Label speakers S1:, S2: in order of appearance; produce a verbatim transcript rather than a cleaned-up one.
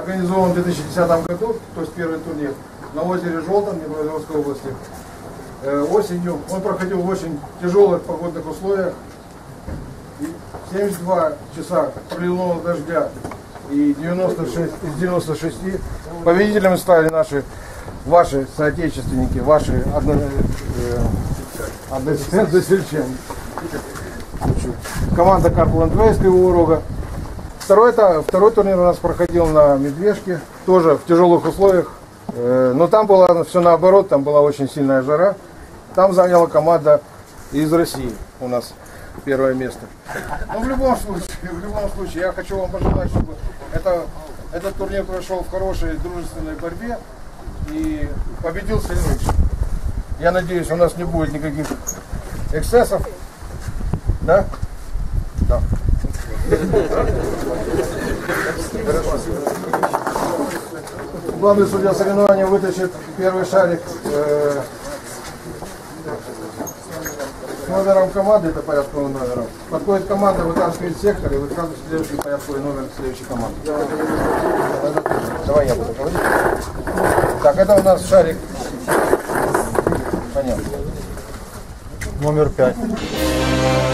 S1: организован в две тысячи десятом году, то есть первый турнир, на озере Желтом, Днепропетровской области. Э, осенью он проходил в очень тяжелых погодных условиях. И семьдесят два часа проливного дождя и девяносто шесть из девяноста шести победителями стали наши, ваши соотечественники, ваши одно, э, односельчане. Команда Карпленд Вейс Кривого Рога. Второй, это, второй турнир у нас проходил на Медвежке, тоже в тяжелых условиях. Э, но там было все наоборот, там была очень сильная жара. Там заняла команда из России у нас первое место. Но в любом случае, в любом случае, я хочу вам пожелать, чтобы это, этот турнир прошел в хорошей дружественной борьбе и победил сильнейший. Я надеюсь, у нас не будет никаких эксцессов. Да? Да. Главный судья соревнования вытащит первый шарик э, с номером команды, это порядковым номером. Подходит команда, вытаскивает сектор и вытаскивает следующий порядковый номер следующей команды. Давай я буду говорить. Так, это у нас шарик. Понятно. Номер пять.